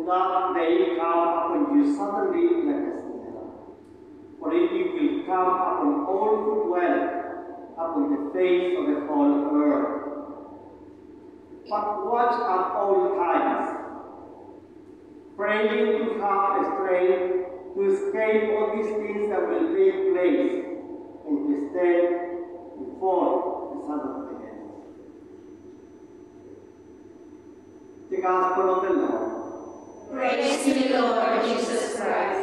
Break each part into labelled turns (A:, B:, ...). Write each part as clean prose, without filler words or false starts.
A: that day come upon you suddenly like a snare, for it will come upon all who dwell upon the face of the whole earth. But watch at all times, praying to have strength to escape all these things that will take place and to stand before the Son of the Heavens. The Gospel of the Lord.
B: Praise to the Lord Jesus Christ.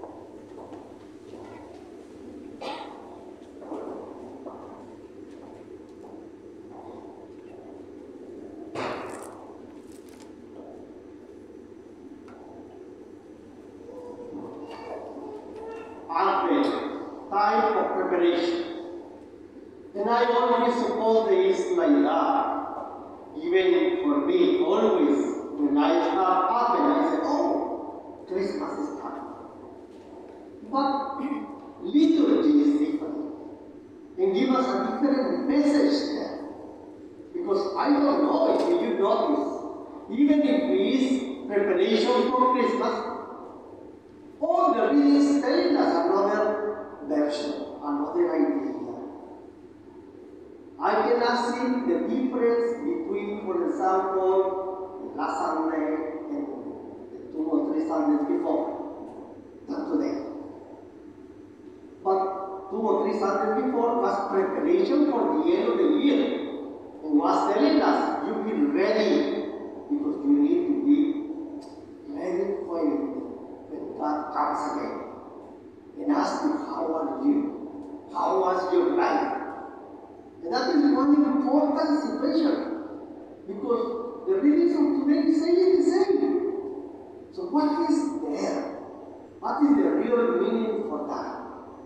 A: Advent, time of preparation. And I always suppose there is like that. Even for me, always, when I start Advent, I say, oh, Christmas is coming. But liturgy is different. And give us a different message there. Because I don't know if you notice, even if it is preparation for Christmas, all the readings telling us another version, another idea. I cannot see the difference between, for example, last Sunday and the 2 or 3 Sundays before than today. But 2 or 3 Sundays before was preparation for the end of the year. And was telling us, you be ready, because you need to be ready when God comes again and asks you, how are you? How was your life? And that is one important situation, because the readings of today say the same. So what is there? What is the real meaning for that?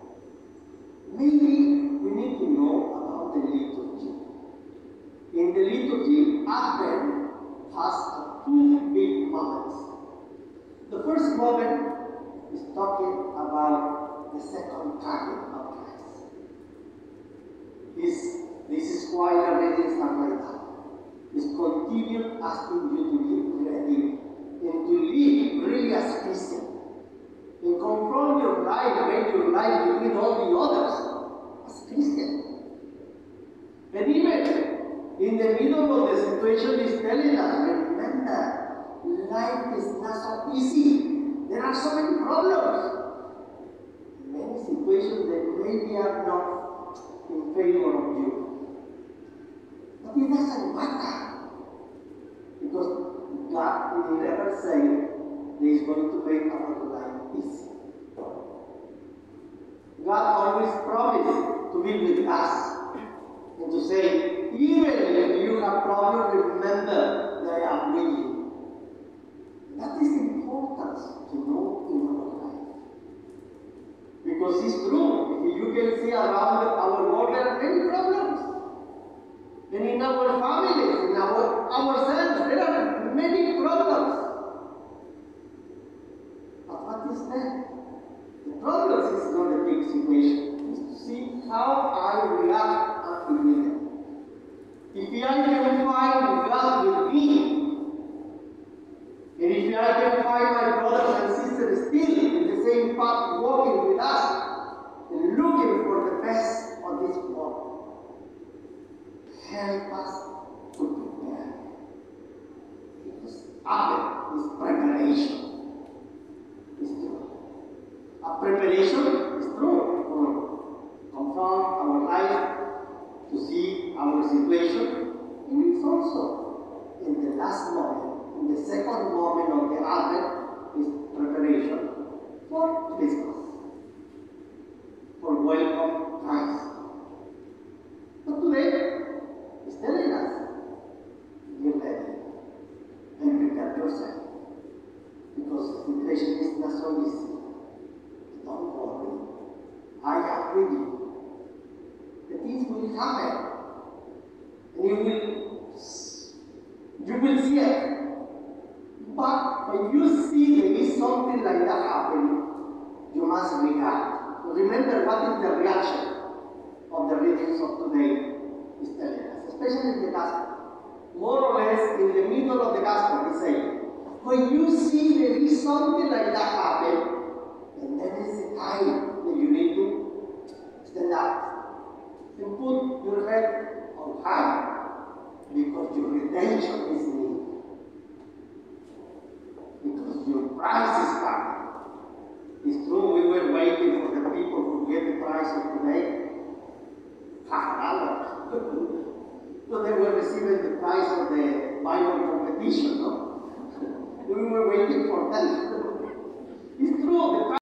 A: Maybe we need to know about the liturgy. In the liturgy, Advent has 2 big moments. The first moment is talking about the second coming of Christ. This is why the readings are like that. It's continued asking you to live ready and to live really as a Christian. And confront your life, make your life between all the others as Christian. And even in the middle of the situation, is telling us, remember, life is not so easy. There are so many problems. Many situations that maybe are not in favor of you. But it doesn't matter. Because God will never say that He is going to make our life easy. God always promised to be with us and to say, even if you have problems, remember that I am with you. That is important to know in our life. Because it's true, if you can see around our world, there are many problems. And in our families, in ourselves, there are many problems. But what is that? The problems is not a big situation. It's to see how I react after with them. If I can find God with me, and if I can find my brothers and sisters still in the same path walking with us and looking for the best of this world, help us to prepare. Because Advent is preparation. It's true. A preparation is true to confront our life, to see our situation, and it's also in the last moment. The second moment of the Advent is preparation for Christmas, for welcome Christ. But today, it's telling us, get ready and prepare yourself, because the situation is not so easy. Don't worry, I am with you. The things will happen, and you will see it. But when you see there is something like that happening, you must react. Remember what is the reaction of the readings of today is telling us, especially in the Gospel. More or less in the middle of the Gospel, he says, when you see there is something like that happen, and that is the time that you need to stand up and put your head on high, because your redemption is near. Because your price is coming. It's true, we were waiting for the people who get the price of today. $5. So they were receiving the price of the Bible competition, no? We were waiting for them.